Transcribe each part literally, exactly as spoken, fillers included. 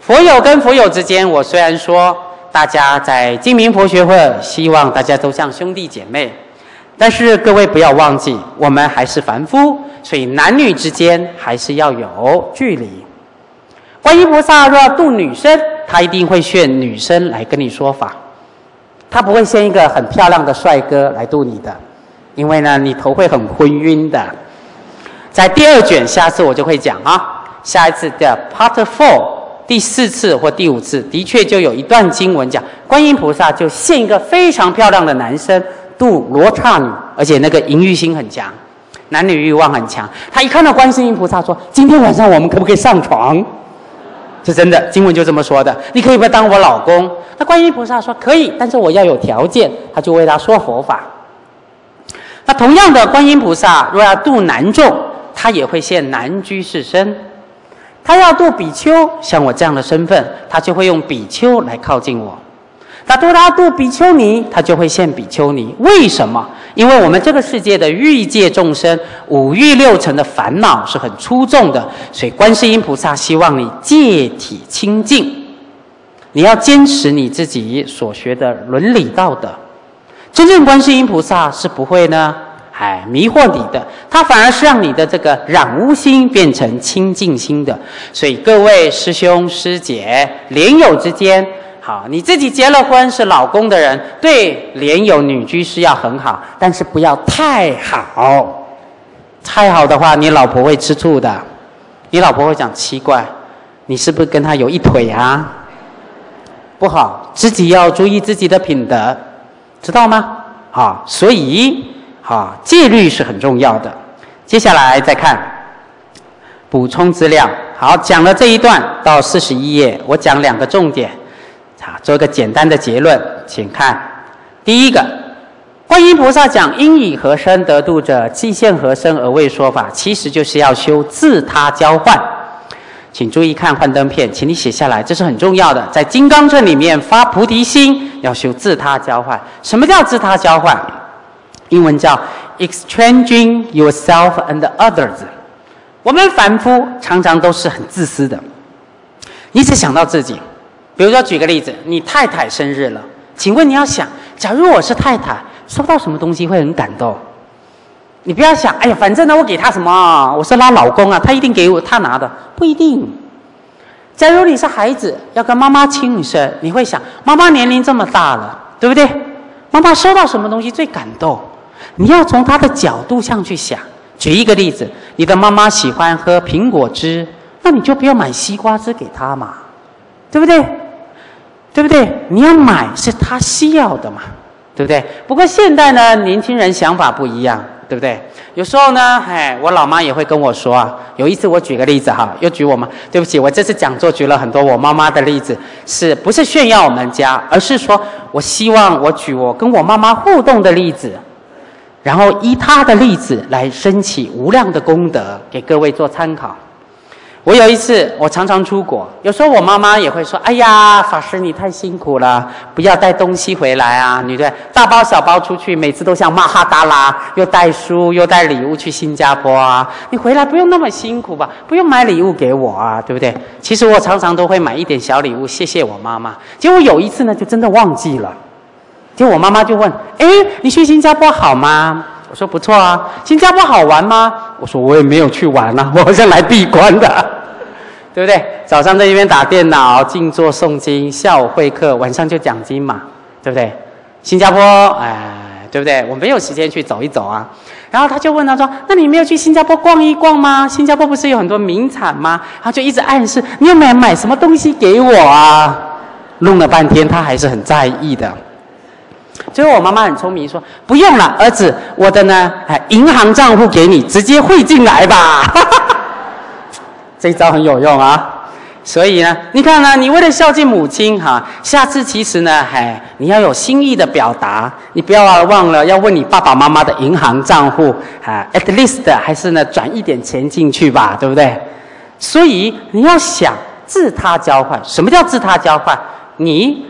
佛友跟佛友之间，我虽然说大家在净明佛学会，希望大家都像兄弟姐妹，但是各位不要忘记，我们还是凡夫，所以男女之间还是要有距离。观音菩萨若要度女生，他一定会选女生来跟你说法，他不会选一个很漂亮的帅哥来度你的，因为呢，你头会很昏晕的。在第二卷，下次我就会讲啊，下一次的 Part Four 第四次或第五次，的确就有一段经文讲，观音菩萨就现一个非常漂亮的男生度罗刹女，而且那个淫欲心很强，男女欲望很强。他一看到观世音菩萨说：“今天晚上我们可不可以上床？”是真的，经文就这么说的。你可以不可以当我老公？那观音菩萨说可以，但是我要有条件，他就为他说佛法。那同样的，观音菩萨若要度男众，他也会现男居士身。他要度比丘，像我这样的身份，他就会用比丘来靠近我。他度他度比丘尼，他就会现比丘尼。为什么？因为我们这个世界的欲界众生，五欲六尘的烦恼是很粗重的，所以观世音菩萨希望你戒体清净，你要坚持你自己所学的伦理道德。真正观世音菩萨是不会呢，哎，迷惑你的，他反而是让你的这个染污心变成清净心的。所以各位师兄师姐莲友之间，好，你自己结了婚是老公的人，对莲友女居士要很好，但是不要太好。太好的话，你老婆会吃醋的。你老婆会讲奇怪，你是不是跟他有一腿啊？不好，自己要注意自己的品德，知道吗？好，所以好戒律是很重要的。接下来再看补充资料。好，讲了这一段到四十一页，我讲两个重点。好，做一个简单的结论，请看。第一个，观音菩萨讲因以何身得度者，既现何身而为说法，其实就是要修自他交换。请注意看幻灯片，请你写下来，这是很重要的。在金刚阵里面发菩提心，要修自他交换。什么叫自他交换？英文叫 exchanging yourself and others。我们凡夫常常都是很自私的，你只想到自己。比如说举个例子，你太太生日了，请问你要想，假如我是太太，收到什么东西会很感动？你不要想，哎呀，反正呢我给她什么，我是她老公啊，她一定给我，她拿的不一定。假如你是孩子，要跟妈妈庆生，你会想，妈妈年龄这么大了，对不对？妈妈收到什么东西最感动？你要从她的角度上去想。举一个例子，你的妈妈喜欢喝苹果汁，那你就不要买西瓜汁给她嘛，对不对？对不对？你要买是她需要的嘛，对不对？不过现在呢，年轻人想法不一样，对不对？有时候呢，哎，我老妈也会跟我说啊。有一次我举个例子哈，又举我妈，对不起，我这次讲座举了很多我妈妈的例子，是不是炫耀我们家，而是说我希望我举我跟我妈妈互动的例子，然后依她的例子来升起无量的功德，给各位做参考。我有一次，我常常出国，有时候我妈妈也会说：“哎呀，法师你太辛苦了，不要带东西回来啊，你对大包小包出去，每次都像马哈达拉，又带书又带礼物去新加坡啊，你回来不用那么辛苦吧，不用买礼物给我啊，对不对？”其实我常常都会买一点小礼物，谢谢我妈妈。结果有一次呢，就真的忘记了，结果我妈妈就问：“哎，你去新加坡好吗？”我说不错啊。新加坡好玩吗？我说我也没有去玩啊，我好像来闭关的，对不对？早上在那边打电脑、静坐诵经，下午会客，晚上就讲经嘛，对不对？新加坡，哎，对不对？我没有时间去走一走啊。然后他就问他说：“那你没有去新加坡逛一逛吗？新加坡不是有很多名产吗？”他就一直暗示你有没有买什么东西给我啊？弄了半天，他还是很在意的。最后我妈妈很聪明，说：“不用了，儿子，我的呢，哎，银行账户给你，直接汇进来吧。”这一招很有用啊。所以呢，你看呢，你为了孝敬母亲哈、啊，下次其实呢，哎，你要有心意的表达，你不要忘了要问你爸爸妈妈的银行账户啊 ，at least 还是呢转一点钱进去吧，对不对？所以你要想自他交换，什么叫自他交换？你。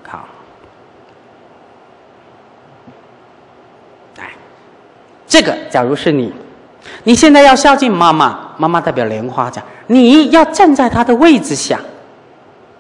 这个假如是你，你现在要孝敬妈妈，妈妈代表莲花讲，你要站在她的位置想，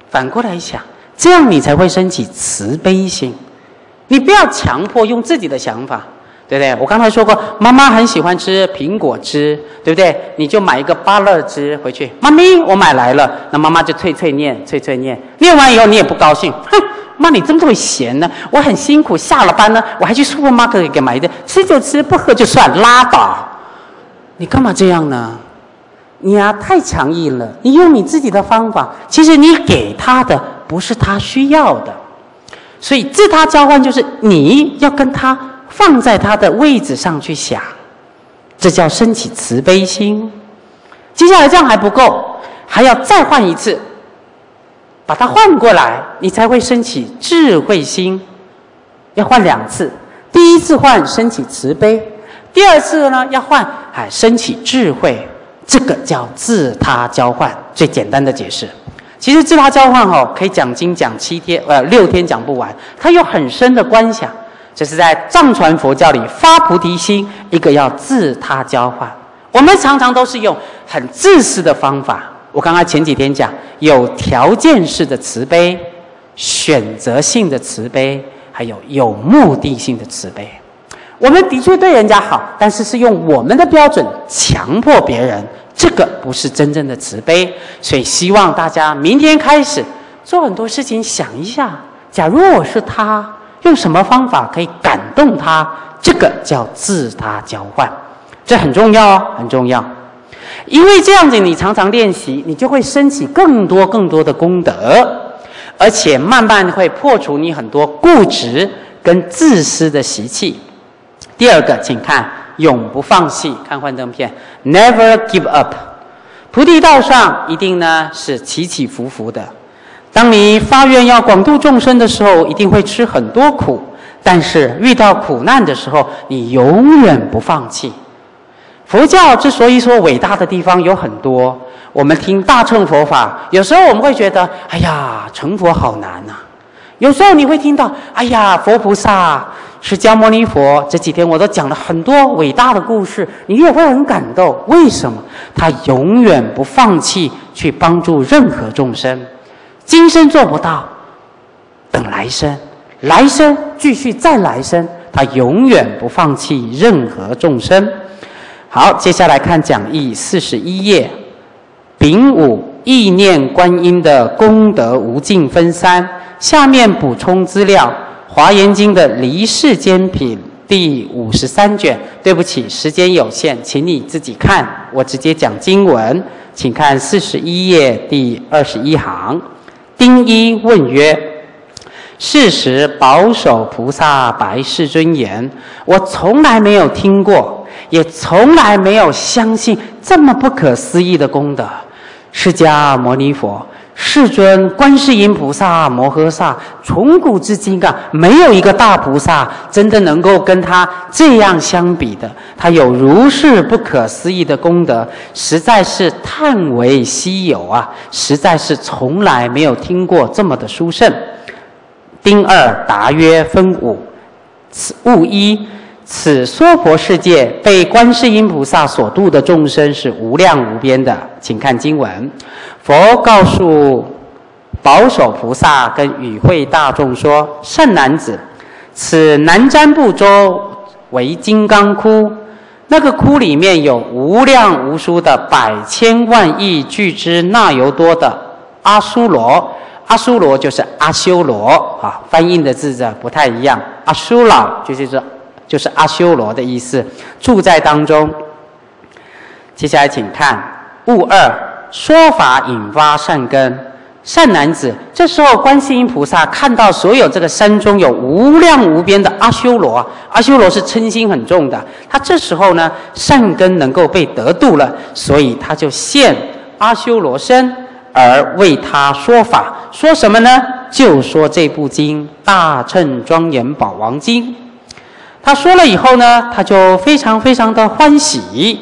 反过来想，这样你才会升起慈悲心。你不要强迫用自己的想法，对不对？我刚才说过，妈妈很喜欢吃苹果汁，对不对？你就买一个芭乐汁回去，妈咪，我买来了。那妈妈就脆脆念，脆脆念，念完以后你也不高兴，哼，妈你怎么这么闲呢？我很辛苦，下了班呢，我还去 supermarket 给买的，吃就吃，不喝就算，拉倒。你干嘛这样呢？你啊，太强硬了。你用你自己的方法，其实你给他的不是他需要的。所以自他交换就是你要跟他放在他的位置上去想，这叫升起慈悲心。接下来这样还不够，还要再换一次，把它换过来，你才会升起智慧心。要换两次，第一次换升起慈悲，第二次呢要换哎升起智慧，这个叫自他交换。最简单的解释。其实自他交换哦，可以讲经讲七天，呃六天讲不完，它有很深的观想。这是在藏传佛教里发菩提心，一个要自他交换。我们常常都是用很自私的方法。我刚刚前几天讲，有条件式的慈悲、选择性的慈悲，还有有目的性的慈悲。我们的确对人家好，但是是用我们的标准强迫别人。这个不是真正的慈悲，所以希望大家明天开始做很多事情，想一下，假如我是他，用什么方法可以感动他？这个叫自他交换，这很重要哦，很重要。因为这样子，你常常练习，你就会升起更多更多的功德，而且慢慢会破除你很多固执跟自私的习气。第二个，请看。永不放弃，看幻灯片 ，Never give up。菩提道上一定呢是起起伏伏的。当你发愿要广度众生的时候，一定会吃很多苦，但是遇到苦难的时候，你永远不放弃。佛教之所以说伟大的地方有很多，我们听大乘佛法，有时候我们会觉得，哎呀，成佛好难啊。有时候你会听到，哎呀，佛菩萨。释迦牟尼佛这几天我都讲了很多伟大的故事，你也会很感动。为什么？他永远不放弃去帮助任何众生。今生做不到，等来生，来生继续再来生，他永远不放弃任何众生。好，接下来看讲义四十一页，丙午意念观音的功德无尽分三，下面补充资料。华严经的离世间品第五十三卷，对不起，时间有限，请你自己看，我直接讲经文，请看四十一页第二十一行。丁一问曰：是时保守菩萨白世尊言：我从来没有听过，也从来没有相信这么不可思议的功德。释迦牟尼佛，世尊观世音菩萨摩诃萨，从古至今啊，没有一个大菩萨真的能够跟他这样相比的。他有如是不可思议的功德，实在是叹为稀有啊！实在是从来没有听过这么的殊胜。丁二答曰：分五，物一。此娑婆世界被观世音菩萨所度的众生是无量无边的，请看经文。佛告诉保守菩萨跟与会大众说：善男子，此南瞻部洲为金刚窟，那个窟里面有无量无数的百千万亿俱之那由多的阿修罗。阿修罗就是阿修罗啊，翻译的字字不太一样。阿修罗就是说。就是阿修罗的意思，住在当中。接下来请看物二，说法引发善根。善男子，这时候观世音菩萨看到所有这个山中有无量无边的阿修罗，阿修罗是嗔心很重的，他这时候呢善根能够被得度了，所以他就现阿修罗身而为他说法。说什么呢？就说这部经《大乘庄严宝王经》。他说了以后呢，他就非常非常的欢喜。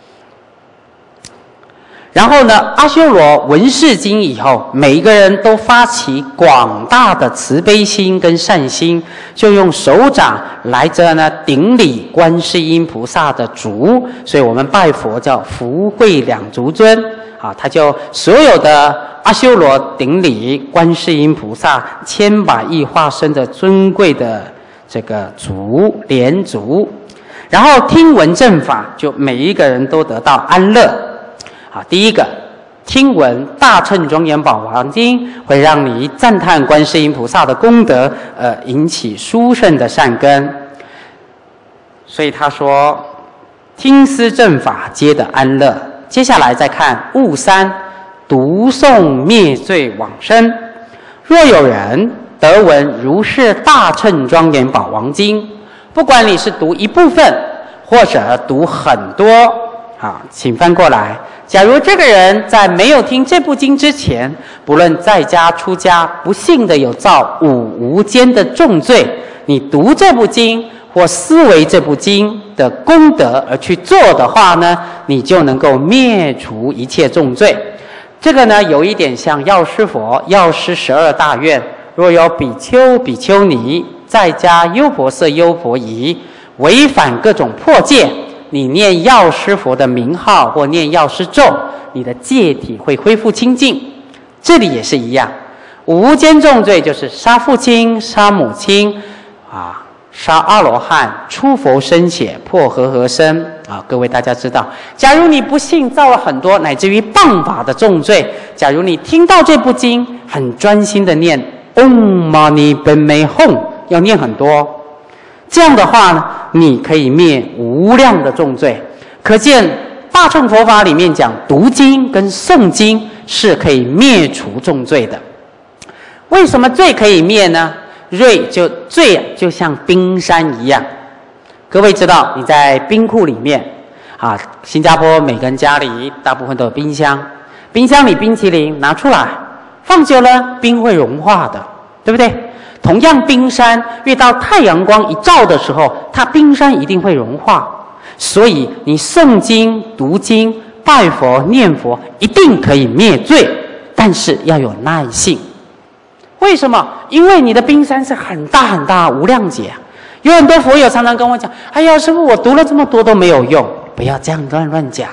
然后呢，阿修罗闻是经以后，每一个人都发起广大的慈悲心跟善心，就用手掌来着呢顶礼观世音菩萨的足，所以我们拜佛叫福慧两足尊啊，他就所有的阿修罗顶礼观世音菩萨千百亿化身的尊贵的这个足莲足，然后听闻正法，就每一个人都得到安乐。好，第一个听闻大乘庄严宝华经，会让你赞叹观世音菩萨的功德，呃，引起殊胜的善根。所以他说，听思正法皆得安乐。接下来再看悟三。读诵灭罪往生，若有人得闻如是大乘庄严宝王经，不管你是读一部分或者读很多，好，请翻过来。假如这个人在没有听这部经之前，不论在家出家，不幸的有造五无间的重罪，你读这部经或思维这部经的功德而去做的话呢，你就能够灭除一切重罪。这个呢，有一点像药师佛、药师十二大愿。若有比丘、比丘尼在家优婆塞、优婆夷违反各种破戒，你念药师佛的名号或念药师咒，你的戒体会恢复清净。这里也是一样，五无间重罪就是杀父亲、杀母亲啊。杀阿罗汉、出佛身血、破和合身啊！各位大家知道，假如你不幸造了很多乃至于谤法的重罪，假如你听到这部经，很专心的念 Om Mani Padme Hum， 要念很多，这样的话呢，你可以灭无量的重罪。可见大乘佛法里面讲读经跟诵经是可以灭除重罪的。为什么罪可以灭呢？罪就罪就像冰山一样，各位知道你在冰库里面啊，新加坡每个人家里大部分都有冰箱，冰箱里冰淇淋拿出来放久了，冰会融化的，对不对？同样，冰山遇到太阳光一照的时候，它冰山一定会融化。所以你诵经、读经、拜佛、念佛，一定可以灭罪，但是要有耐性。为什么？因为你的冰山是很大很大，无量劫啊！有很多佛友常常跟我讲：“哎呀，师父，我读了这么多都没有用。”不要这样乱乱讲。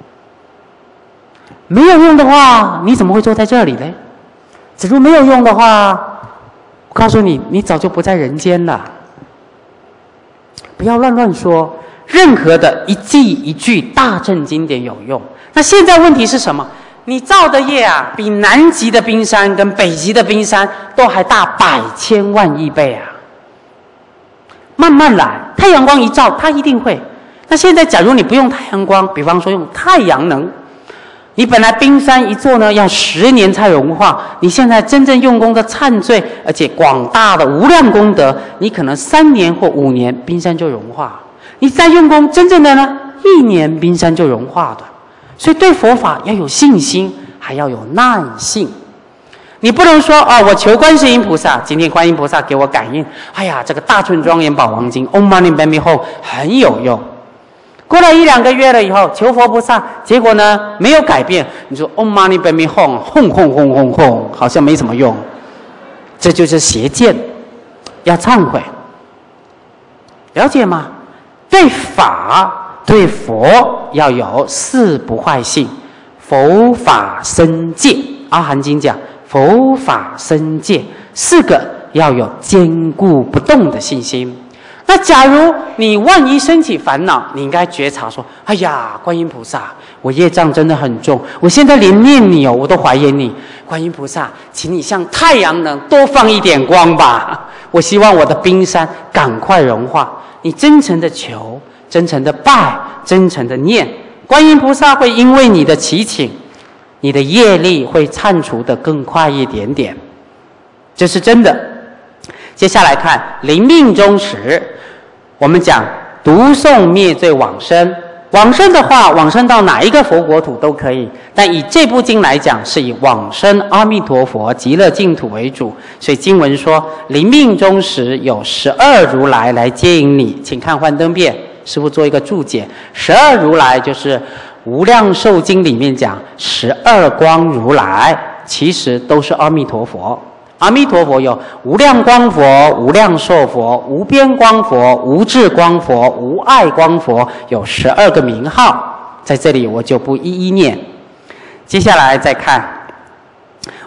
没有用的话，你怎么会坐在这里呢？假如没有用的话，我告诉你，你早就不在人间了。不要乱乱说，任何的一记一句大乘经典有用。那现在问题是什么？你造的业啊，比南极的冰山跟北极的冰山都还大百千万亿倍啊！慢慢来，太阳光一照，它一定会。那现在，假如你不用太阳光，比方说用太阳能，你本来冰山一座呢要十年才融化，你现在真正用功的忏罪，而且广大的无量功德，你可能三年或五年冰山就融化。你再用功，真正的呢，一年冰山就融化的。所以对佛法要有信心，还要有耐性。你不能说啊，我求观世音菩萨，今天观音菩萨给我感应，哎呀，这个大乘庄严宝王经 Om Mani Padme Hum 很有用。过了一两个月了以后，求佛菩萨，结果呢没有改变。你说 Om Mani Padme Hum 轰轰轰轰轰，好像没什么用，这就是邪见，要忏悔。了解吗？对法。对佛要有四不坏性，佛法僧戒。阿含经讲佛法僧戒，四个要有坚固不动的信心。那假如你万一升起烦恼，你应该觉察说：哎呀，观音菩萨，我业障真的很重，我现在连念你哦，我都怀疑你。观音菩萨，请你像太阳能多放一点光吧，我希望我的冰山赶快融化。你真诚的求，真诚的拜，真诚的念，观音菩萨会因为你的祈请，你的业力会忏除的更快一点点，这是真的。接下来看临命终时，我们讲读诵灭罪往生。往生的话，往生到哪一个佛国土都可以，但以这部经来讲，是以往生阿弥陀佛极乐净土为主。所以经文说，临命终时有十二如来来接引你。请看幻灯片，师父做一个注解。十二如来就是无量寿经里面讲十二光如来，其实都是阿弥陀佛。阿弥陀佛有无量光佛、无量寿佛、无边光佛、无智光佛、无碍光佛，有十二个名号，在这里我就不一一念。接下来再看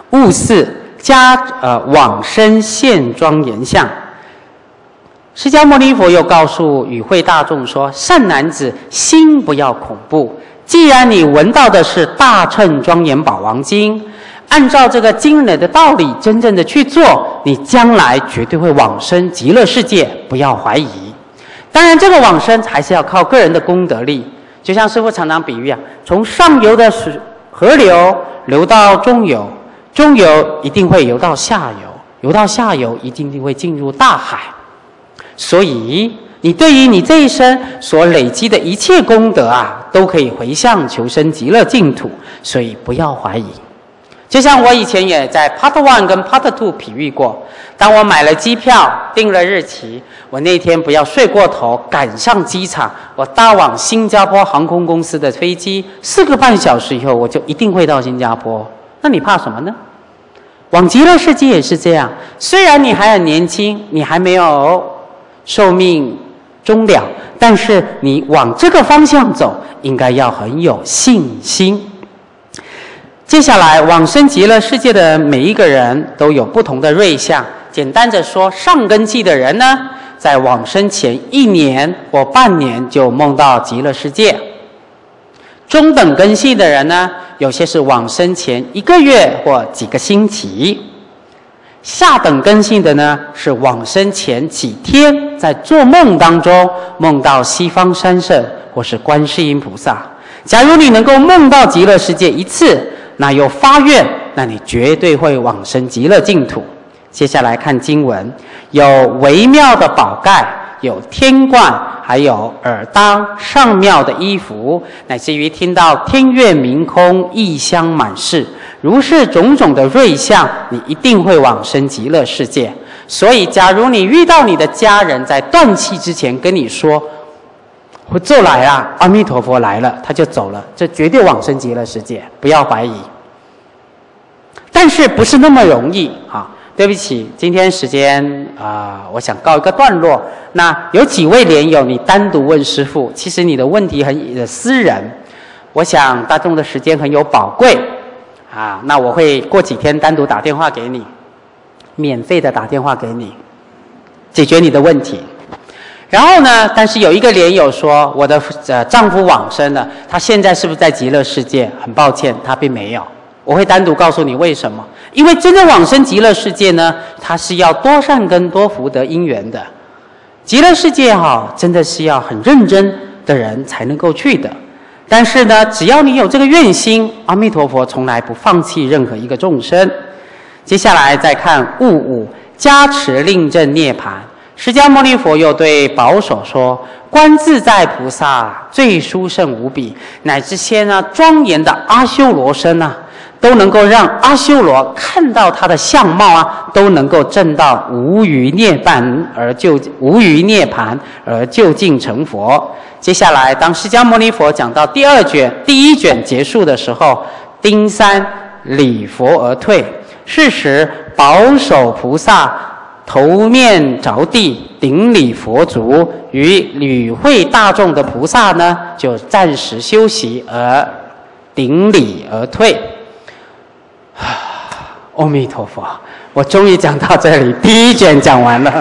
物似家呃往生现庄严相。释迦牟尼佛又告诉与会大众说：善男子，心不要恐怖。既然你闻到的是大乘庄严宝王经，按照这个经人的道理，真正的去做，你将来绝对会往生极乐世界，不要怀疑。当然，这个往生还是要靠个人的功德力。就像师父常常比喻啊，从上游的水河流流到中游，中游一定会游到下游，游到下游一定会进入大海。所以，你对于你这一生所累积的一切功德啊，都可以回向求生极乐净土，所以不要怀疑。就像我以前也在 Part One 跟 Part Two 比喻过，当我买了机票，定了日期，我那天不要睡过头，赶上机场，我搭往新加坡航空公司的飞机，四个半小时以后，我就一定会到新加坡。那你怕什么呢？往极乐世界也是这样，虽然你还很年轻，你还没有寿命终了，但是你往这个方向走，应该要很有信心。接下来，往生极乐世界的每一个人都有不同的瑞相。简单的说，上根器的人呢，在往生前一年或半年就梦到极乐世界；中等根系的人呢，有些是往生前一个月或几个星期；下等根性的呢，是往生前几天，在做梦当中梦到西方三圣或是观世音菩萨。假如你能够梦到极乐世界一次，那又发愿，那你绝对会往生极乐净土。接下来看经文，有微妙的宝盖，有天冠，还有耳当上妙的衣服，乃至于听到天乐明空，异香满室，如是种种的瑞相，你一定会往生极乐世界。所以，假如你遇到你的家人在断气之前跟你说：“我就来了，阿弥陀佛来了”，他就走了，这绝对往生极乐世界，不要怀疑。但是不是那么容易啊？对不起，今天时间啊、呃，我想告一个段落。那有几位莲友，你单独问师父，其实你的问题很私人，我想大众的时间很有宝贵啊。那我会过几天单独打电话给你，免费的打电话给你，解决你的问题。然后呢，但是有一个莲友说，我的呃丈夫往生了，他现在是不是在极乐世界？很抱歉，他并没有。我会单独告诉你为什么。因为真正往生极乐世界呢，它是要多善根多福德因缘的。极乐世界哈、哦，真的是要很认真的人才能够去的。但是呢，只要你有这个愿心，阿弥陀佛从来不放弃任何一个众生。接下来再看物五加持令正涅槃。释迦牟尼佛又对宝手说：“观自在菩萨最殊胜无比，乃至些呢庄严的阿修罗身啊。”都能够让阿修罗看到他的相貌啊，都能够证到无余涅槃而就无余涅槃而就近成佛。接下来，当释迦牟尼佛讲到第二卷、第一卷结束的时候，丁三礼佛而退。是时，宝手菩萨头面着地顶礼佛足，与与会大众的菩萨呢，就暂时休息而顶礼而退。阿弥陀佛，我终于讲到这里，第一卷讲完了。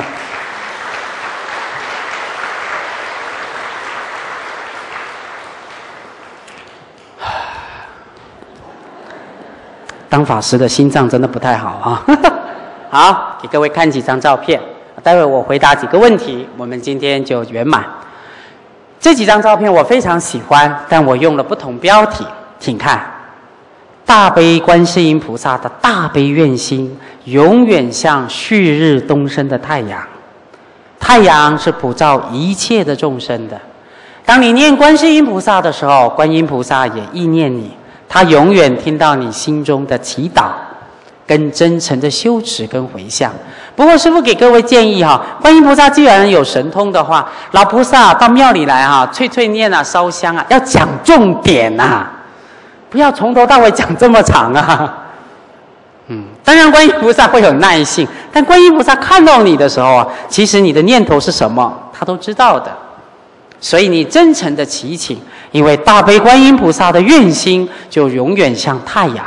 当法师的心脏真的不太好啊。好，给各位看几张照片，待会我回答几个问题，我们今天就圆满。这几张照片我非常喜欢，但我用了不同标题，请看。大悲观世音菩萨的大悲愿心，永远像旭日东升的太阳。太阳是普照一切的众生的。当你念观世音菩萨的时候，观音菩萨也意念你，他永远听到你心中的祈祷，跟真诚的修持跟回向。不过师父给各位建议哈，观音菩萨既然有神通的话，老菩萨到庙里来哈，脆脆念啊，烧香啊，要讲重点啊。不要从头到尾讲这么长啊！嗯，当然观音菩萨会有耐性，但观音菩萨看到你的时候啊，其实你的念头是什么，他都知道的。所以你真诚的祈请，因为大悲观音菩萨的愿心就永远像太阳，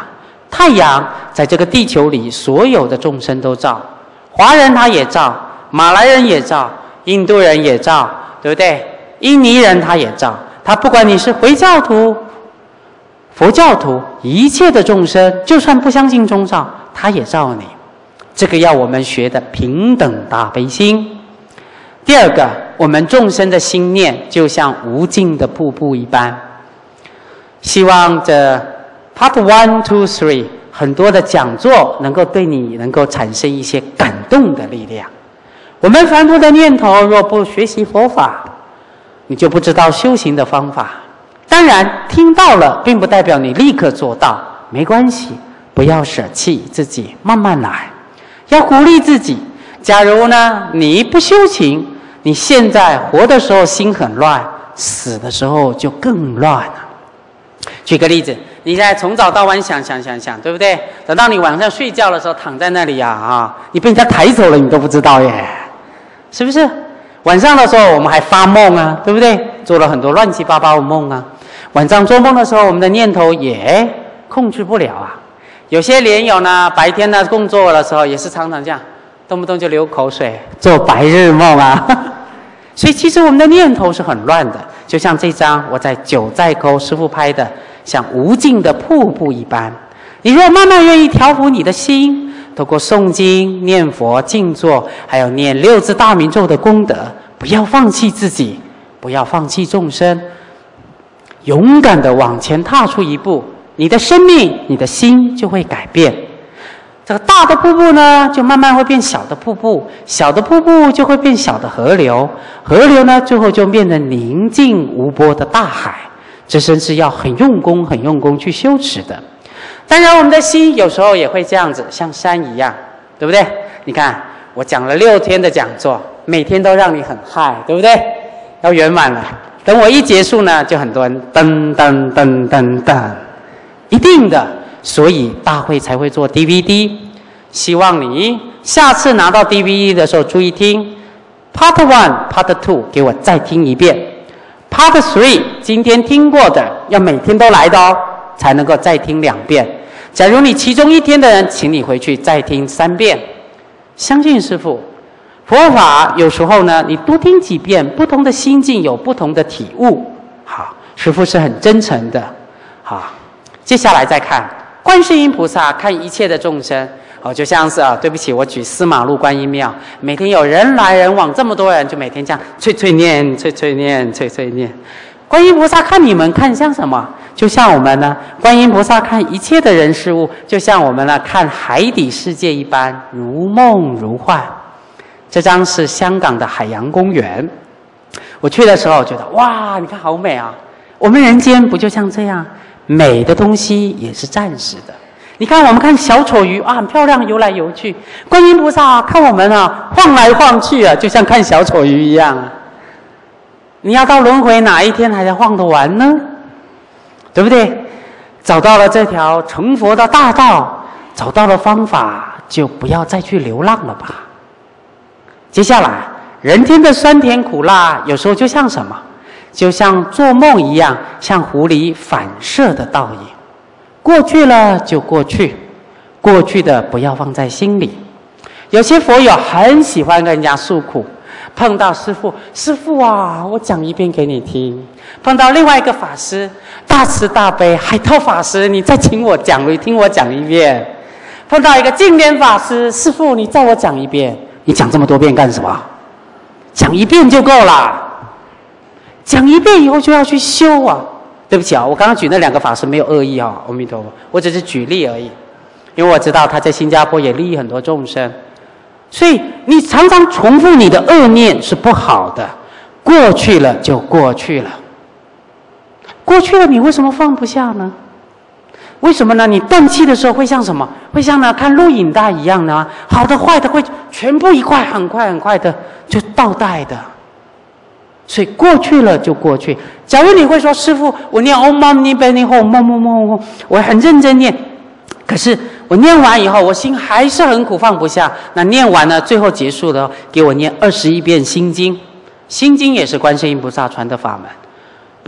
太阳在这个地球里，所有的众生都照，华人他也照，马来人也照，印度人也照，对不对？印尼人他也照，他不管你是回教徒、佛教徒，一切的众生，就算不相信宗教，他也照你。这个要我们学的平等大悲心。第二个，我们众生的心念就像无尽的瀑布一般。希望这 Part One, Two, Three 很多的讲座能够对你能够产生一些感动的力量。我们凡夫的念头，若不学习佛法，你就不知道修行的方法。当然，听到了，并不代表你立刻做到，没关系，不要舍弃自己，慢慢来。要鼓励自己。假如呢，你不修行，你现在活的时候心很乱，死的时候就更乱了。举个例子，你现在从早到晚想想想想，对不对？等到你晚上睡觉的时候，躺在那里呀、啊，啊，你被人家抬走了，你都不知道耶，是不是？晚上的时候我们还发梦啊，对不对？做了很多乱七八糟的梦啊。晚上做梦的时候，我们的念头也控制不了啊。有些莲友呢，白天呢工作的时候也是常常这样，动不动就流口水，做白日梦啊。所以其实我们的念头是很乱的，就像这张我在九寨沟师父拍的，像无尽的瀑布一般。你若慢慢愿意调伏你的心，透过诵经、念佛、静坐，还有念六字大明咒的功德，不要放弃自己，不要放弃众生，勇敢的往前踏出一步，你的生命、你的心就会改变。这个大的瀑布呢，就慢慢会变小的瀑布，小的瀑布就会变小的河流，河流呢，最后就变成宁静无波的大海。这真是要很用功、很用功去修持的。当然，我们的心有时候也会这样子，像山一样，对不对？你看，我讲了六天的讲座，每天都让你很嗨，对不对？要圆满了。等我一结束呢，就很多人噔噔噔噔噔，一定的。所以大会才会做 D V D， 希望你下次拿到 D V D 的时候注意听 Part One、Part Two 给我再听一遍 ，Part Three 今天听过的要每天都来的哦，才能够再听两遍。假如你其中一天的人，请你回去再听三遍。相信师父，佛法有时候呢，你多听几遍，不同的心境有不同的体悟。好，师父是很真诚的。好，接下来再看。观世音菩萨看一切的众生，哦，就像是啊，对不起，我举司马路观音庙，每天有人来人往，这么多人，就每天这样碎碎念、碎碎念、碎碎念。观音菩萨看你们，看像什么？就像我们呢，观音菩萨看一切的人事物，就像我们呢看海底世界一般，如梦如幻。这张是香港的海洋公园，我去的时候觉得哇，你看好美啊！我们人间不就像这样？美的东西也是暂时的。你看，我们看小丑鱼啊，很漂亮，游来游去。观音菩萨、啊、看我们啊，晃来晃去啊，就像看小丑鱼一样啊。你要到轮回哪一天还在晃得完呢？对不对？找到了这条成佛的大道，找到了方法，就不要再去流浪了吧。接下来，人天的酸甜苦辣，有时候就像什么？就像做梦一样，像狐狸反射的倒影。过去了就过去，过去的不要放在心里。有些佛友很喜欢跟人家诉苦，碰到师父，师父啊，我讲一遍给你听。碰到另外一个法师，大慈大悲，海涛法师，你再请我讲，你听我讲一遍。碰到一个净莲法师，师父，你再我讲一遍。你讲这么多遍干什么？讲一遍就够了。讲一遍以后就要去修啊！对不起啊，我刚刚举那两个法师没有恶意啊，阿弥陀佛，我只是举例而已，因为我知道他在新加坡也利益很多众生，所以你常常重复你的恶念是不好的，过去了就过去了，过去了你为什么放不下呢？为什么呢？你断气的时候会像什么？会像呢看录影带一样呢？好的坏的会全部一块，很快很快的就倒带的。所以过去了就过去。假如你会说，师父，我念 Om Mani Padme Hum， 梦梦梦梦，我很认真念，可是我念完以后，我心还是很苦，放不下。那念完了，最后结束了，给我念二十一遍心经。心经也是观世音菩萨传的法门。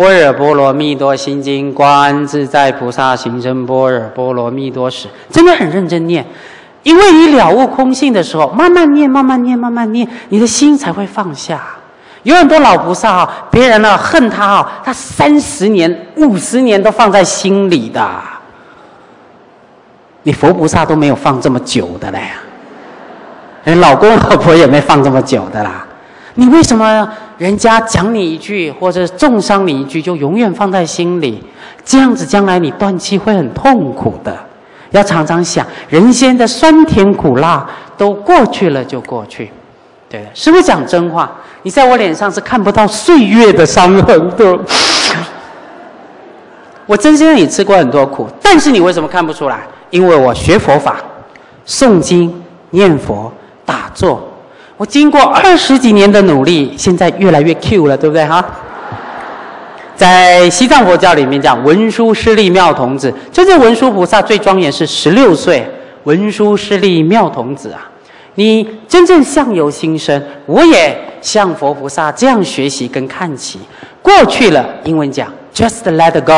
般若波罗蜜多心经，观自在菩萨行深般若波罗蜜多时，真的很认真念。因为你了悟空性的时候，慢慢念，慢慢念，慢慢念，你的心才会放下。有很多老菩萨啊，别人呢恨他啊，他三十年、五十年都放在心里的。你佛菩萨都没有放这么久的嘞，人老公老婆也没放这么久的啦。你为什么人家讲你一句或者重伤你一句，就永远放在心里？这样子将来你断气会很痛苦的。要常常想，人间的酸甜苦辣都过去了就过去。对，师父讲真话，你在我脸上是看不到岁月的伤痕的。我真心也吃过很多苦，但是你为什么看不出来？因为我学佛法、诵经、念佛、打坐，我经过二十几年的努力，现在越来越 Q 了，对不对哈？在西藏佛教里面讲文殊师利妙童子，真正文殊菩萨最庄严是十六岁，文殊师利妙童子啊！你真正相由心生，我也像佛菩萨这样学习跟看齐。过去了，英文讲 just let it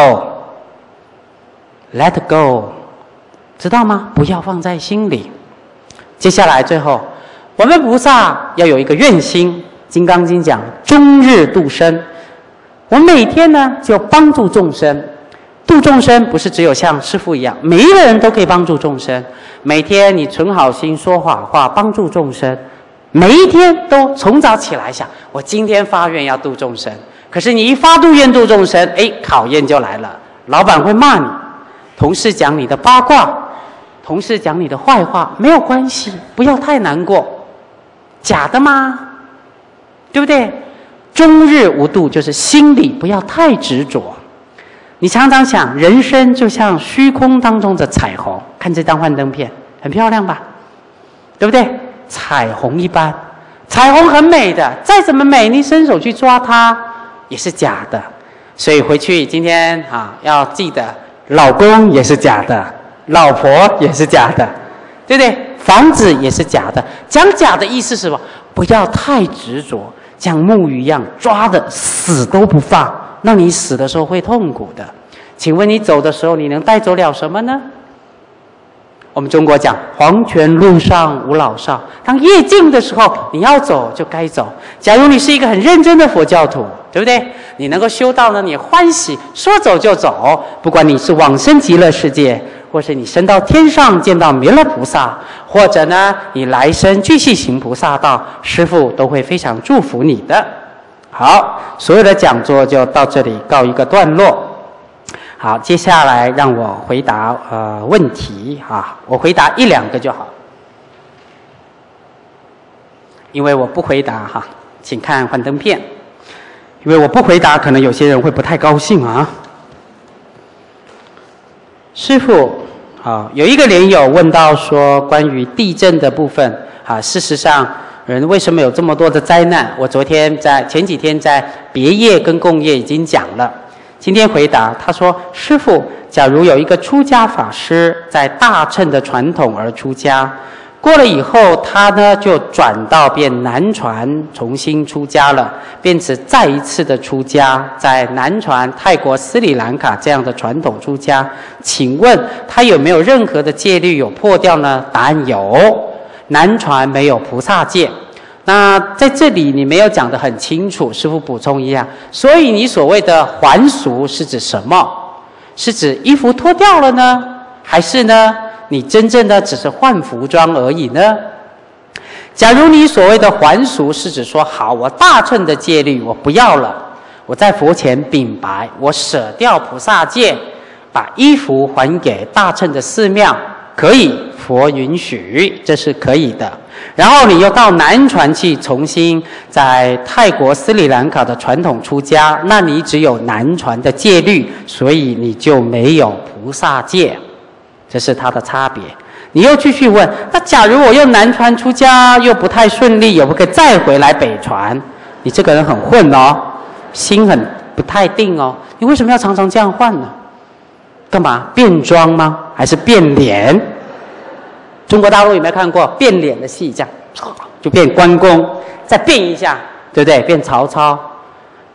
go，let it go， 知道吗？不要放在心里。接下来最后，我们菩萨要有一个愿心，《金刚经》讲终日度生。我每天呢就帮助众生，度众生不是只有像师父一样，每一个人都可以帮助众生。每天你存好心，说好话，帮助众生。每一天都从早起来想，我今天发愿要度众生。可是你一发度愿度众生，哎，考验就来了。老板会骂你，同事讲你的八卦，同事讲你的坏话，没有关系，不要太难过。假的吗？对不对？终日无度，就是心里不要太执着。你常常想，人生就像虚空当中的彩虹。看这张幻灯片，很漂亮吧？对不对？彩虹一般，彩虹很美的，再怎么美，你伸手去抓它也是假的。所以回去今天啊，要记得，老公也是假的，老婆也是假的，对不对？房子也是假的。讲假的意思是什么？不要太执着。像木鱼一样抓的死都不放，那你死的时候会痛苦的。请问你走的时候，你能带走了什么呢？我们中国讲黄泉路上无老少，当夜静的时候，你要走就该走。假如你是一个很认真的佛教徒，对不对？你能够修到呢，你欢喜，说走就走。不管你是往生极乐世界，或是你升到天上见到弥勒菩萨，或者呢你来生继续行菩萨道，师父都会非常祝福你的。好，所有的讲座就到这里告一个段落。好，接下来让我回答呃问题啊，我回答一两个就好，因为我不回答哈，请看幻灯片。因为我不回答，可能有些人会不太高兴啊。师父，啊，有一个莲友问到说，关于地震的部分啊，事实上，人为什么有这么多的灾难？我昨天在前几天在别业跟共业已经讲了。今天回答，他说：“师父，假如有一个出家法师在大乘的传统而出家，过了以后，他呢就转到变南传，重新出家了，变成再一次的出家，在南传、泰国、斯里兰卡这样的传统出家。请问他有没有任何的戒律有破掉呢？”答案有，南传没有菩萨戒。那在这里你没有讲得很清楚，师父补充一下。所以你所谓的还俗是指什么？是指衣服脱掉了呢，还是呢你真正的只是换服装而已呢？假如你所谓的还俗是指说，好，我大乘的戒律我不要了，我在佛前禀白，我舍掉菩萨戒，把衣服还给大乘的寺庙，可以，佛允许，这是可以的。然后你又到南传去重新在泰国、斯里兰卡的传统出家，那你只有南传的戒律，所以你就没有菩萨戒，这是它的差别。你又继续问，那假如我用南传出家又不太顺利，有不可以再回来北传？你这个人很混哦，心很不太定哦，你为什么要常常这样换呢？干嘛？变装吗？还是变脸？中国大陆有没有看过变脸的戏？这样就变关公，再变一下，对不对？变曹操。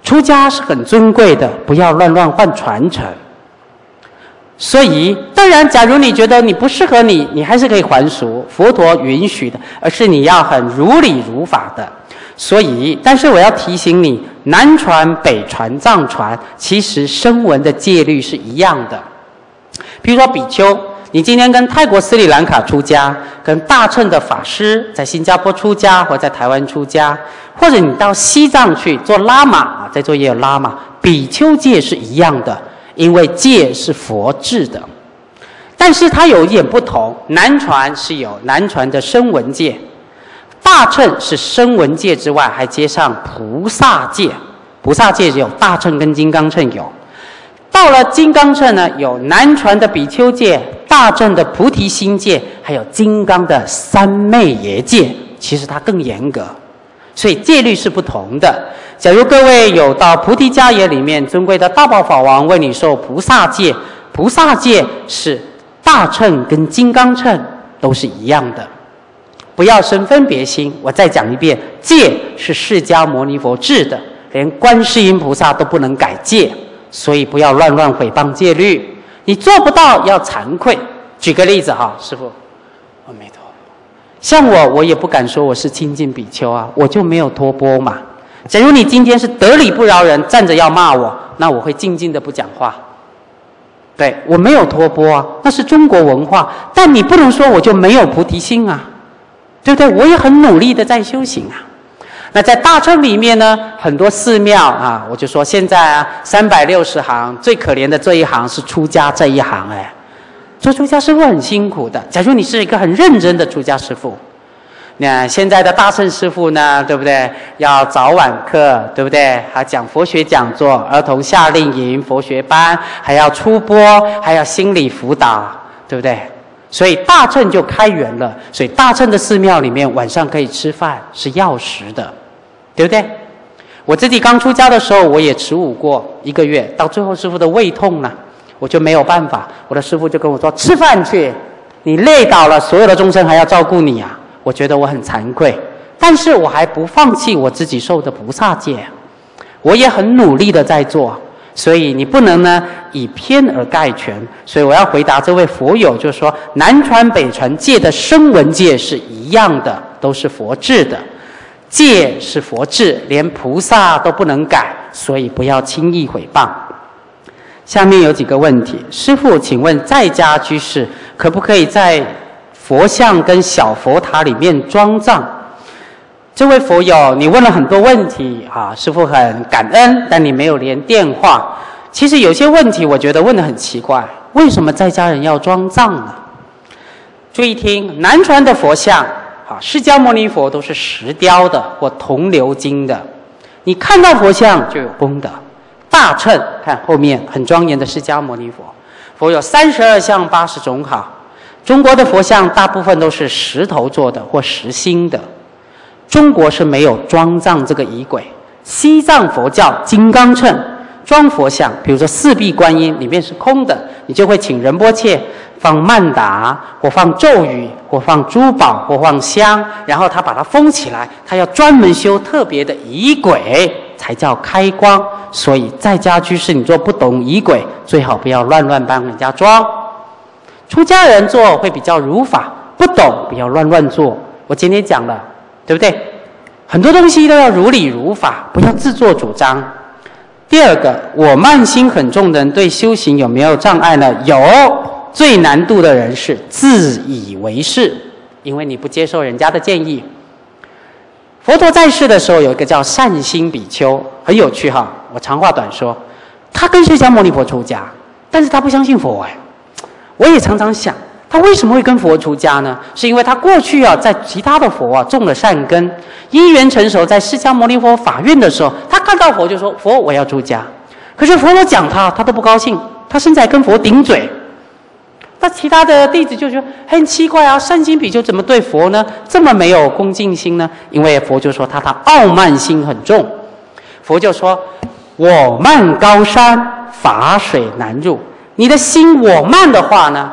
出家是很尊贵的，不要乱乱换传承。所以，当然，假如你觉得你不适合你，你还是可以还俗，佛陀允许的，而是你要很如理如法的。所以，但是我要提醒你，南传、北传、藏传，其实声闻的戒律是一样的。比如说比丘，你今天跟泰国斯里兰卡出家，跟大乘的法师在新加坡出家，或在台湾出家，或者你到西藏去做拉玛，在座也有拉玛，比丘戒是一样的。因为戒是佛制的，但是它有一点不同。南传是有南传的声闻戒，大乘是声闻戒之外，还接上菩萨戒。菩萨戒只有大乘跟金刚乘有。到了金刚乘呢，有南传的比丘戒、大乘的菩提心戒，还有金刚的三昧耶戒。其实它更严格，所以戒律是不同的。假如各位有到菩提迦耶里面，尊贵的大宝法王为你受菩萨戒，菩萨戒是大乘跟金刚乘都是一样的，不要生分别心。我再讲一遍，戒是释迦牟尼佛制的，连观世音菩萨都不能改戒，所以不要乱乱毁谤戒律。你做不到要惭愧。举个例子哈，师父，阿弥陀佛。像我，我也不敢说我是清净比丘啊，我就没有托钵嘛。假如你今天是得理不饶人，站着要骂我，那我会静静的不讲话。对，我没有托钵啊，那是中国文化，但你不能说我就没有菩提心啊，对不对？我也很努力的在修行啊。那在大乘里面呢，很多寺庙啊，我就说现在啊，三百六十行最可怜的这一行是出家这一行，哎，做出家师父很辛苦的。假如你是一个很认真的出家师父。那现在的大乘师父呢，对不对？要早晚课，对不对？还讲佛学讲座、儿童夏令营、佛学班，还要出播，还要心理辅导，对不对？所以大乘就开源了。所以大乘的寺庙里面晚上可以吃饭，是要食的，对不对？我自己刚出家的时候，我也持悟过一个月，到最后师父的胃痛了，我就没有办法，我的师父就跟我说：“吃饭去，你累倒了，所有的众生还要照顾你啊。”我觉得我很惭愧，但是我还不放弃我自己受的菩萨戒，我也很努力的在做，所以你不能呢以偏而概全。所以我要回答这位佛友，就是说南传北传戒的声闻戒是一样的，都是佛制的，戒是佛制，连菩萨都不能改，所以不要轻易毁谤。下面有几个问题，师父，请问在家居士可不可以在佛像跟小佛塔里面装藏？这位佛友，你问了很多问题啊，师父很感恩，但你没有连电话。其实有些问题我觉得问得很奇怪，为什么在家人要装藏呢？注意听，南传的佛像啊，释迦牟尼佛都是石雕的或铜鎏金的，你看到佛像就有功德。大乘看后面很庄严的释迦牟尼佛，佛有三十二相八十种好。中国的佛像大部分都是石头做的或实心的，中国是没有装藏这个仪轨。西藏佛教金刚乘装佛像，比如说四臂观音里面是空的，你就会请仁波切放曼达或放咒语或放珠宝或放香，然后他把它封起来，他要专门修特别的仪轨才叫开光。所以在家居士你做不懂仪轨，最好不要乱乱帮人家装。出家人做会比较如法，不懂不要乱乱做。我今天讲了，对不对？很多东西都要如理如法，不要自作主张。第二个，我慢心很重的人对修行有没有障碍呢？有，最难度的人是自以为是，因为你不接受人家的建议。佛陀在世的时候有一个叫善心比丘，很有趣哈。我长话短说，他跟释迦牟尼佛出家，但是他不相信佛哎。我也常常想，他为什么会跟佛出家呢？是因为他过去啊，在其他的佛啊种了善根，因缘成熟，在释迦牟尼佛法院的时候，他看到佛就说：“佛，我要出家。”可是佛陀讲他，他都不高兴，他甚至还跟佛顶嘴。那其他的弟子就觉得很奇怪啊，善心比丘怎么对佛呢这么没有恭敬心呢？因为佛就说他他傲慢心很重，佛就说：“我慢高山，法水难入。”你的心我慢的话呢，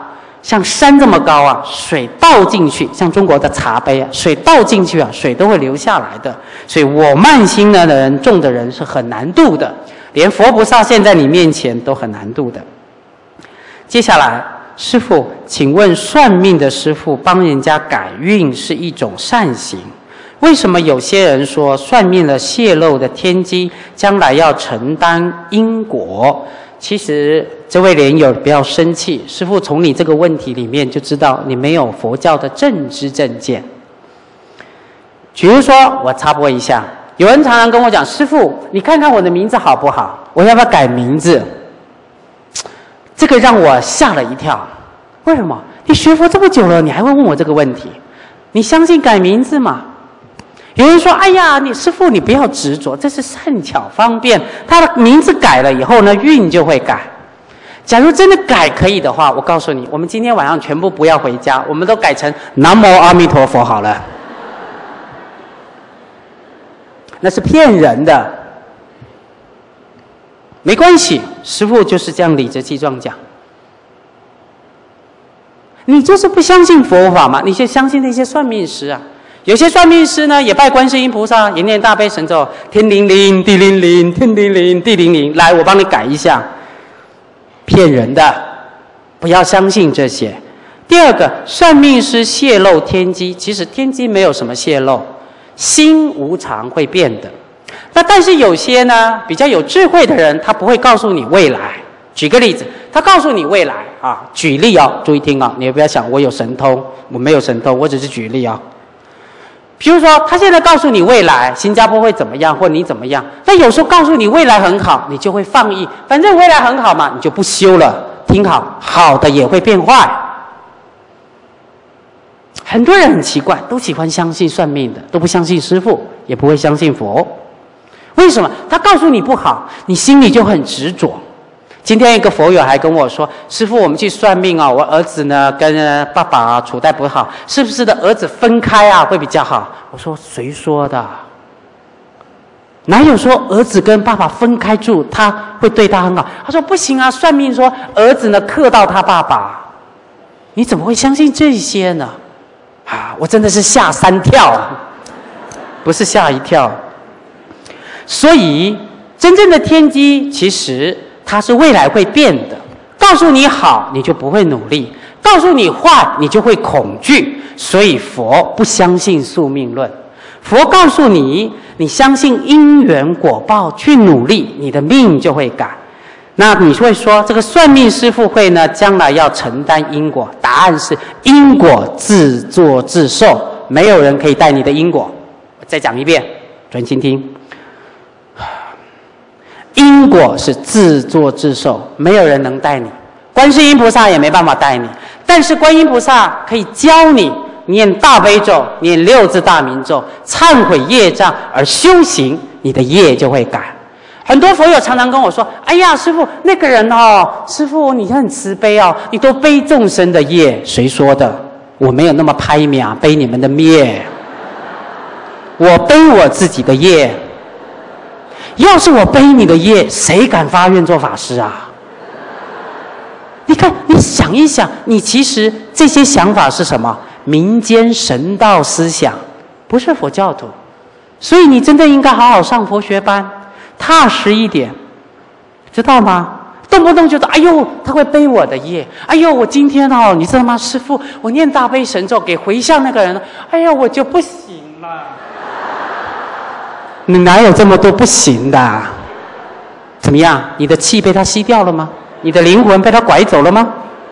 像山这么高啊，水倒进去，像中国的茶杯啊，水倒进去啊，水都会流下来的。所以我慢心呢的人、重的人是很难度的，连佛菩萨现在你面前都很难度的。接下来，师父，请问算命的师父帮人家改运是一种善行，为什么有些人说算命了泄露的天机，将来要承担因果？其实这位莲友不要生气，师父从你这个问题里面就知道你没有佛教的正知正见。比如说，我插播一下，有人常常跟我讲，师父，你看看我的名字好不好？我要不要改名字？这个让我吓了一跳。为什么？你学佛这么久了，你还会问我这个问题？你相信改名字吗？有人说，哎呀，你师父你不要执着，这是善巧方便，他的名字改了以后呢，运就会改。假如真的改可以的话，我告诉你，我们今天晚上全部不要回家，我们都改成南无阿弥陀佛好了。那是骗人的，没关系，师父就是这样理直气壮讲。你就是不相信佛法嘛，你就相信那些算命师啊。有些算命师呢，也拜观世音菩萨，也念大悲神咒，天灵灵，地灵灵，天灵灵，地灵灵，来，我帮你改一下。骗人的，不要相信这些。第二个，算命师泄露天机，其实天机没有什么泄露，心无常会变的。那但是有些呢，比较有智慧的人，他不会告诉你未来。举个例子，他告诉你未来啊，举例哦，注意听啊，你也不要想我有神通，我没有神通，我只是举例啊。比如说，他现在告诉你未来新加坡会怎么样，或你怎么样，但有时候告诉你未来很好，你就会放逸，反正未来很好嘛，你就不修了。听好，好的也会变坏。很多人很奇怪，都喜欢相信算命的，都不相信师父，也不会相信佛。为什么？他告诉你不好，你心里就很执着。今天一个佛友还跟我说，师父，我们去算命啊，我儿子呢跟爸爸啊处在不好，是不是的儿子分开啊会比较好？我说谁说的？哪有说儿子跟爸爸分开住他会对他很好？他说不行啊，算命说儿子呢克到他爸爸。你怎么会相信这些呢？啊，我真的是吓三跳啊，不是吓一跳。所以真正的天机其实它是未来会变的，告诉你好你就不会努力，告诉你坏你就会恐惧。所以佛不相信宿命论，佛告诉你，你相信因缘果报去努力，你的命就会改。那你会说这个算命师父会呢将来要承担因果？答案是因果自作自受，没有人可以带你的因果。我再讲一遍，专心听。因果是自作自受，没有人能带你，观世音菩萨也没办法带你，但是观音菩萨可以教你念大悲咒，念六字大明咒，忏悔业障而修行，你的业就会改。很多佛友常常跟我说，哎呀师父，那个人哦，师父你很慈悲哦，你都背众生的业。谁说的？我没有那么拍秒背你们的业，我背我自己的业。要是我背你的业，谁敢发愿做法师啊？你看，你想一想，你其实这些想法是什么？民间神道思想，不是佛教徒。所以你真的应该好好上佛学班，踏实一点，知道吗？动不动觉得，哎呦，他会背我的业，哎呦，我今天哦，你知道吗？师父，我念大悲神咒给回向那个人，哎呀，我就不行了。你哪有这么多不行的啊？怎么样？你的气被他吸掉了吗？你的灵魂被他拐走了吗？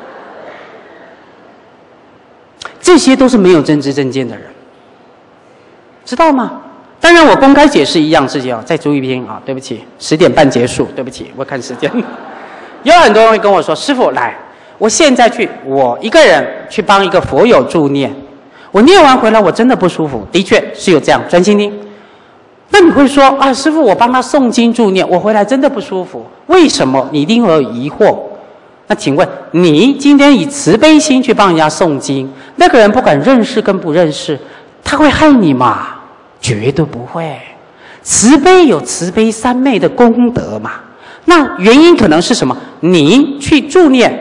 这些都是没有真知正见的人，知道吗？当然，我公开解释一样事情啊，再注意听啊，对不起，十点半结束，对不起，我看时间。有很多人会跟我说：“师父，来，我现在去，我一个人去帮一个佛友助念，我念完回来，我真的不舒服。”的确是有这样，专心听。那你会说啊，师父，我帮他诵经助念，我回来真的不舒服，为什么？你一定会有疑惑。那请问，你今天以慈悲心去帮人家诵经，那个人不管认识跟不认识，他会害你吗？绝对不会。慈悲有慈悲三昧的功德嘛。那原因可能是什么？你去助念，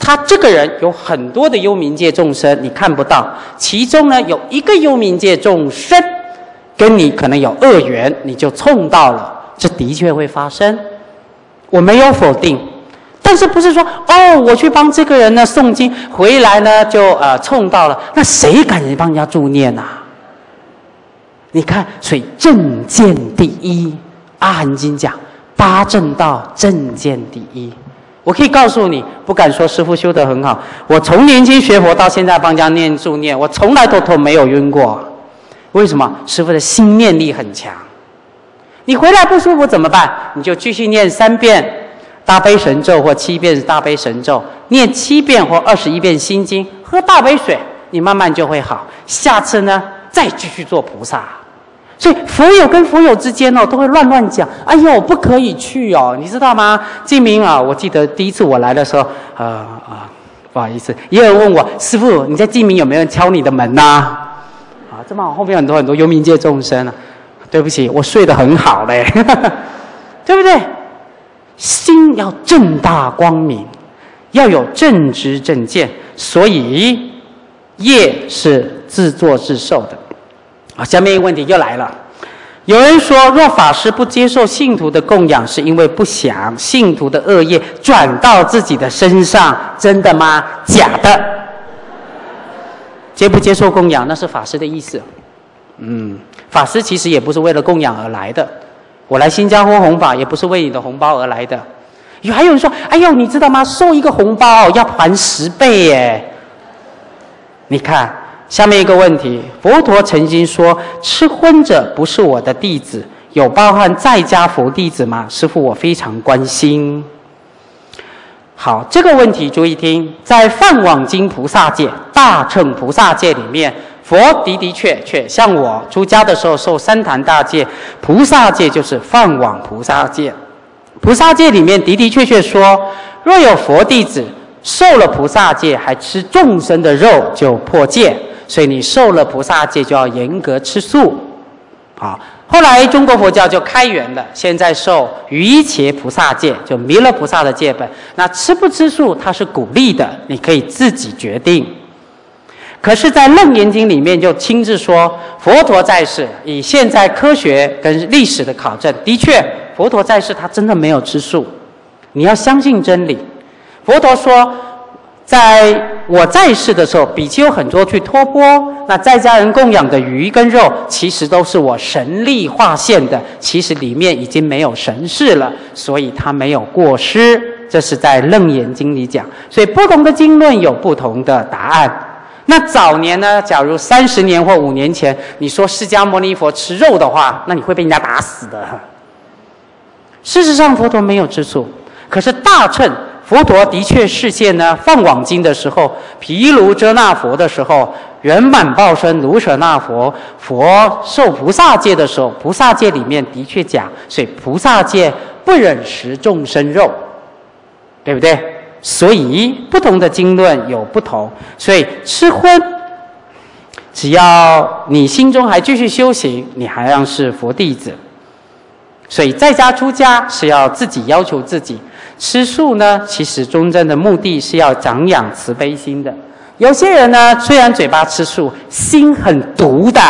他这个人有很多的幽冥界众生，你看不到，其中呢有一个幽冥界众生跟你可能有恶缘，你就冲到了，这的确会发生，我没有否定。但是不是说哦，我去帮这个人呢诵经，回来呢就呃冲到了，那谁敢帮人家助念啊？你看，所以正见第一，阿含经讲八正道正见第一。我可以告诉你，不敢说师父修得很好，我从年轻学佛到现在帮人家念助念，我从来都头没有晕过。为什么？师父的心念力很强。你回来不舒服怎么办？你就继续念三遍大悲神咒或七遍大悲神咒，念七遍或二十一遍心经，喝大杯水，你慢慢就会好。下次呢，再继续做菩萨。所以佛友跟佛友之间哦，都会乱乱讲。哎呦，不可以去哦，你知道吗？静明啊，我记得第一次我来的时候，呃啊，不好意思，也有人问我师父，你在静明有没有人敲你的门呐、啊？啊，这么后面很多很多幽冥界众生啊。对不起，我睡得很好嘞，对不对？心要正大光明，要有正知正见，所以业是自作自受的。好，下面一个问题又来了，有人说，若法师不接受信徒的供养，是因为不想信徒的恶业转到自己的身上，真的吗？假的。接不接受供养，那是法师的意思。嗯，法师其实也不是为了供养而来的，我来新加坡弘法也不是为你的红包而来的。有还有人说，哎呦，你知道吗？收一个红包要还十倍耶。你看下面一个问题，佛陀曾经说，吃荤者不是我的弟子，有包含在家佛弟子吗？师父，我非常关心。好，这个问题注意听，在梵网经菩萨戒、大乘菩萨戒里面，佛的的确确像我出家的时候受三坛大戒，菩萨戒就是梵网菩萨戒。菩萨戒里面的的确确说，若有佛弟子受了菩萨戒还吃众生的肉，就破戒。所以你受了菩萨戒就要严格吃素。好，后来中国佛教就开源了，现在受瑜伽菩萨戒，就弥勒菩萨的戒本。那吃不吃素它是鼓励的，你可以自己决定。可是在楞严经里面就亲自说，佛陀在世，以现在科学跟历史的考证，的确佛陀在世他真的没有吃素，你要相信真理。佛陀说，在我在世的时候，比丘很多去托钵，那在家人供养的鱼跟肉，其实都是我神力化现的，其实里面已经没有神识了，所以它没有过失。这是在楞严经里讲，所以不同的经论有不同的答案。那早年呢，假如三十年或五年前，你说释迦牟尼佛吃肉的话，那你会被人家打死的。事实上，佛陀没有吃素，可是大乘佛陀的确示现呢，梵网经的时候，毗卢遮那佛的时候，圆满报身卢舍那佛，佛受菩萨戒的时候，菩萨戒里面的确讲，所以菩萨戒不忍食众生肉，对不对？所以不同的经论有不同，所以吃荤，只要你心中还继续修行，你还要是佛弟子。所以在家出家是要自己要求自己。吃素呢，其实真正的目的是要长养慈悲心的。有些人呢，虽然嘴巴吃素，心很毒的，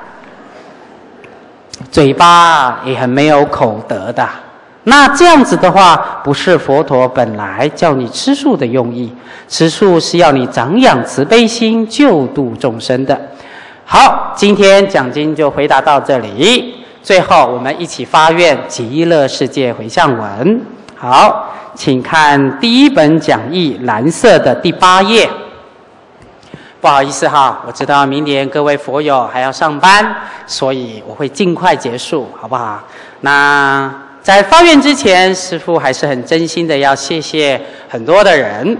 嘴巴也很没有口德的。那这样子的话，不是佛陀本来叫你吃素的用意。吃素是要你长养慈悲心，救度众生的。好，今天讲经就回答到这里。最后，我们一起发愿极乐世界回向文。好，请看第一本讲义蓝色的第八页。不好意思哈，我知道明年各位佛友还要上班，所以我会尽快结束，好不好？那在发愿之前，师父还是很真心的要谢谢很多的人。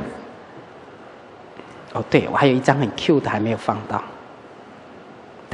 哦，对，我还有一张很 Q 的还没有放到。对，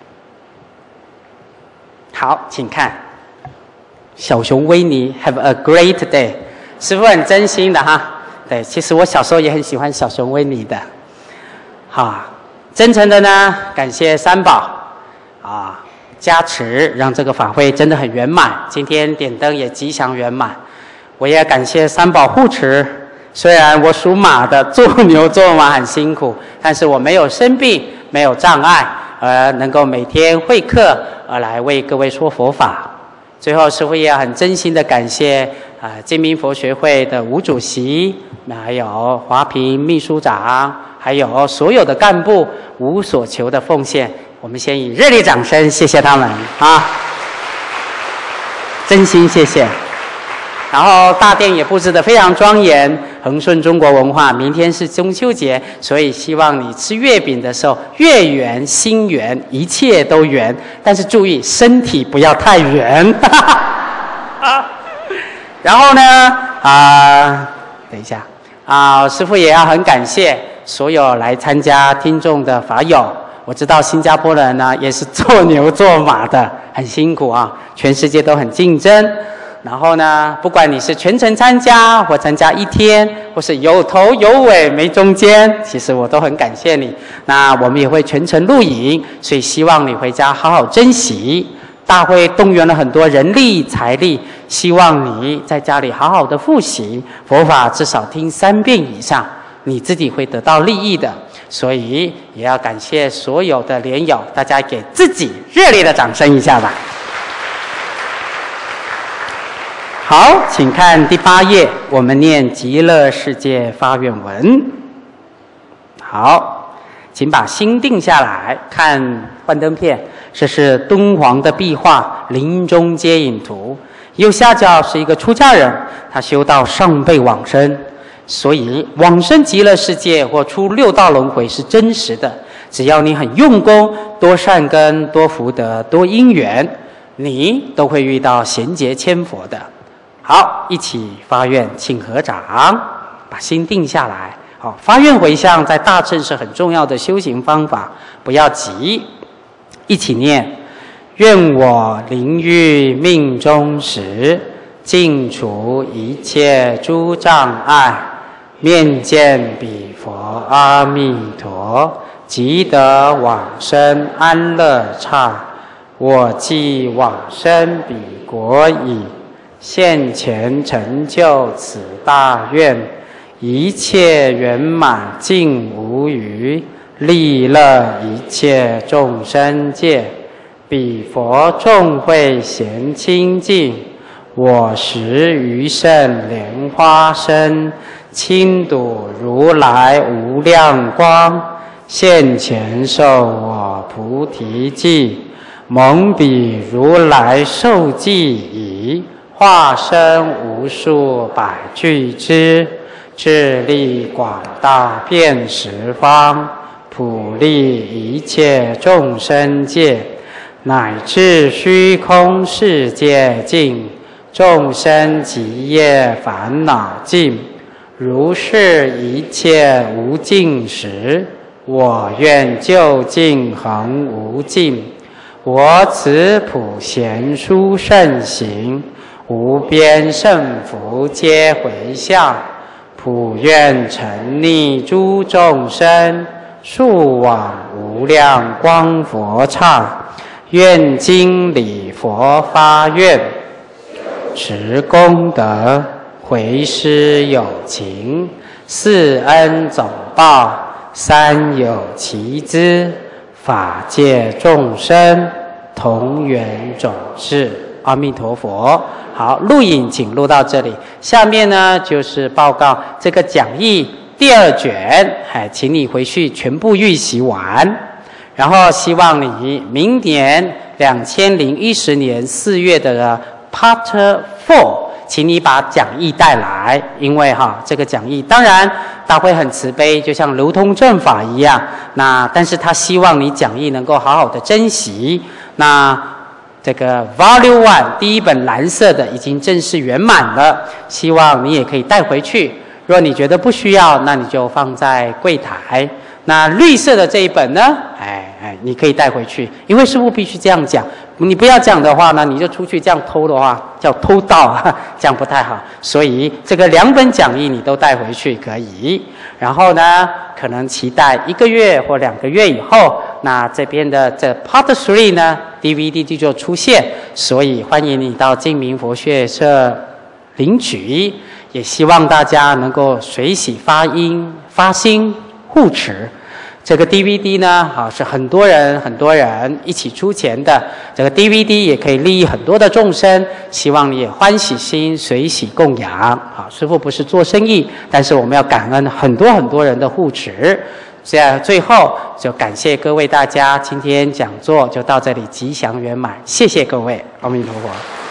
好，请看。小熊维尼 ，Have a great day。师父很真心的哈，对，其实我小时候也很喜欢小熊维尼的。好，真诚的呢，感谢三宝啊加持，让这个法会真的很圆满。今天点灯也吉祥圆满，我也感谢三宝护持， 虽然我属马的，做牛做马很辛苦，但是我没有生病，没有障碍，而能够每天会客，而来为各位说佛法。最后，师父也很真心的感谢啊、呃、金明佛学会的吴主席，还有华平秘书长，还有所有的干部无所求的奉献。我们先以热烈掌声谢谢他们啊，真心谢谢。然后大殿也布置得非常庄严，恒顺中国文化。明天是中秋节，所以希望你吃月饼的时候，月圆心圆，一切都圆。但是注意身体不要太圆。然后呢，啊、呃，等一下啊、呃，师父也要很感谢所有来参加听众的法友。我知道新加坡人呢也是做牛做马的，很辛苦啊，全世界都很竞争。然后呢，不管你是全程参加，或参加一天，或是有头有尾没中间，其实我都很感谢你。那我们也会全程录影，所以希望你回家好好珍惜。大会动员了很多人力财力，希望你在家里好好的复习佛法，至少听三遍以上，你自己会得到利益的。所以也要感谢所有的莲友，大家给自己热烈的掌声一下吧。好，请看第八页，我们念极乐世界发愿文。好，请把心定下来，看幻灯片，这是敦煌的壁画《临终接引图》。右下角是一个出家人，他修到上辈往生，所以往生极乐世界或出六道轮回是真实的。只要你很用功，多善根、多福德、多因缘，你都会遇到贤劫千佛的。好，一起发愿，请合掌，把心定下来。好，发愿回向在大乘是很重要的修行方法，不要急，一起念：愿我临欲命终时，尽除一切诸障碍，面见彼佛阿弥陀，即得往生安乐刹。我既往生彼国矣。现前成就此大愿，一切圆满尽无余，利乐一切众生界。彼佛众会咸清净，我实余胜莲花身，亲睹如来无量光，现前受我菩提记，蒙彼如来受记已。化身无数百俱胝，智力广大遍十方，普利一切众生界，乃至虚空世界尽，众生极业烦恼尽。如是一切无尽时，我愿究竟恒无尽。我此普贤殊胜行，无边胜福皆回向，普愿沉溺诸众生，速往无量光佛刹。愿今礼佛发愿，持功德，回施有情，四恩总报，三有其资，法界众生同源种智。阿弥陀佛。好，录影请录到这里。下面呢就是报告这个讲义第二卷，哎，请你回去全部预习完。然后希望你明年两千零一十年四月的 Part Four， 请你把讲义带来，因为哈这个讲义当然大会很慈悲，就像流通正法一样。那但是他希望你讲义能够好好的珍惜。那这个 Volume One 第一本蓝色的已经正式圆满了，希望你也可以带回去。若你觉得不需要，那你就放在柜台。那绿色的这一本呢？哎哎，你可以带回去，因为师父必须这样讲。你不要讲的话呢，你就出去这样偷的话，叫偷盗，这样不太好。所以这个两本讲义你都带回去可以。然后呢，可能期待一个月或两个月以后，那这边的这 Part Three 呢 ，D V D 就出现。所以欢迎你到净明佛学社领取。 也希望大家能够随喜发音、发心、护持。这个 D V D 呢，啊，是很多人很多人一起出钱的。这个 D V D 也可以利益很多的众生，希望你也欢喜心，随喜供养。啊，师父不是做生意，但是我们要感恩很多很多人的护持。这样最后就感谢各位大家，今天讲座就到这里吉祥圆满，谢谢各位，阿弥陀佛。